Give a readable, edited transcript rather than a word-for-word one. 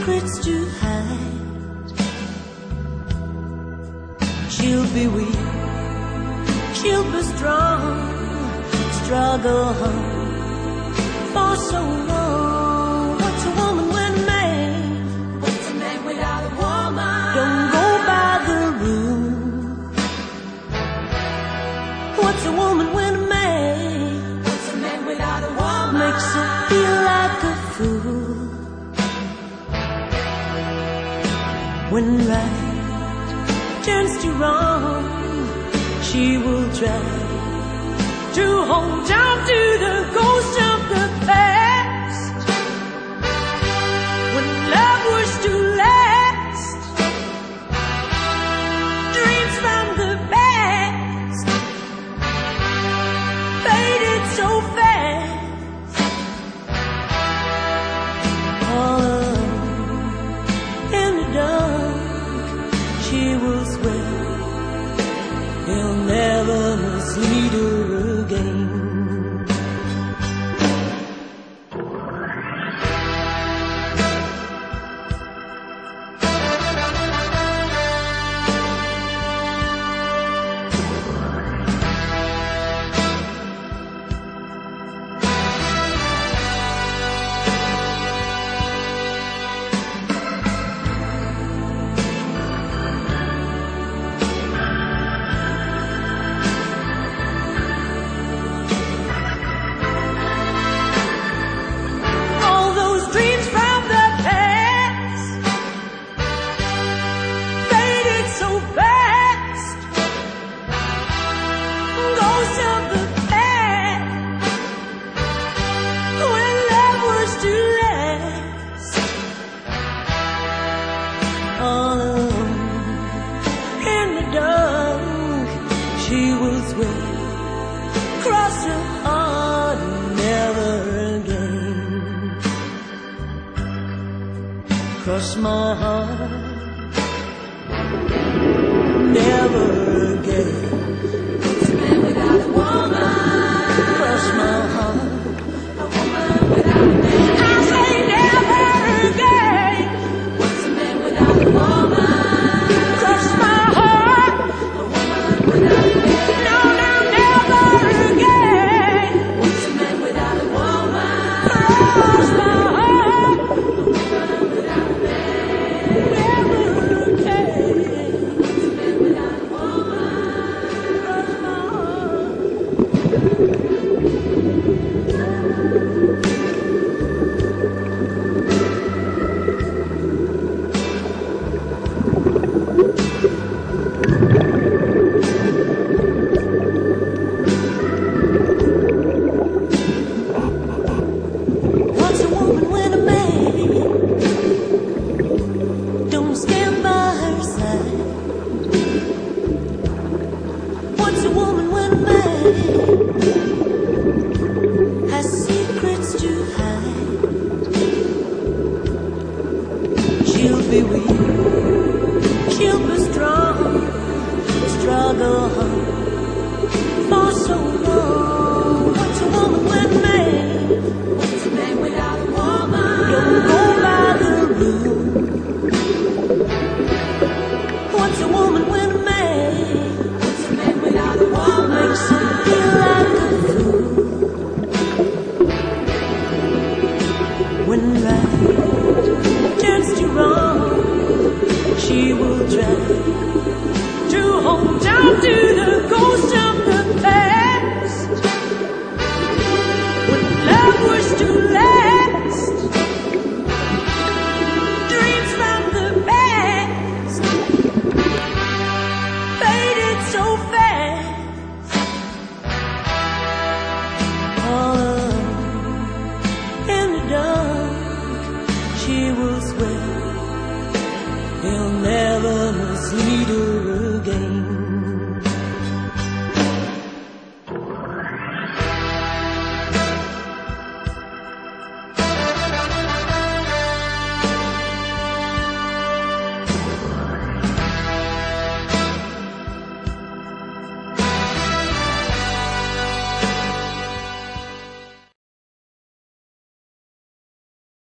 secrets to hide. She'll be weak, she'll be strong, struggle hard for so long. What's a woman when a man? What's a man without a woman? Don't go by the rule. What's a woman when a man? What's a man without a woman? Makes her feel like a fool. When right turns to wrong, she will try to hold on to the ghost of the past. When love was to last, dreams from the past faded so fast. All alone in the dark, she will swear he'll never mislead her again. All alone in the dark, she will swear, cross her heart, never again. Cross my heart, never again. What's a man without a woman? Cross my heart, a woman without a man. I say never again. What's a man without a woman? Cross my heart, a woman without a man. No, no, never again. What's a man without a woman? Cross my heart, a woman without a man. Never again. What's a man without a woman? Cross my heart. What's a woman when a man don't stand by her side? What's a woman when a man has secrets to hide? She'll be weak, she'll be strong, struggle hard for so long. What's a woman when a man? What's a man without a woman? Don't go by the rule. What's a woman when a man? What's a man without a woman? Makes her feel like a fool. When right turns to wrong, she will try to hold on to the ghost of the past. When love was to last, dreams from the past faded so fast. All alone in the dark, she will swear he'll never mislead her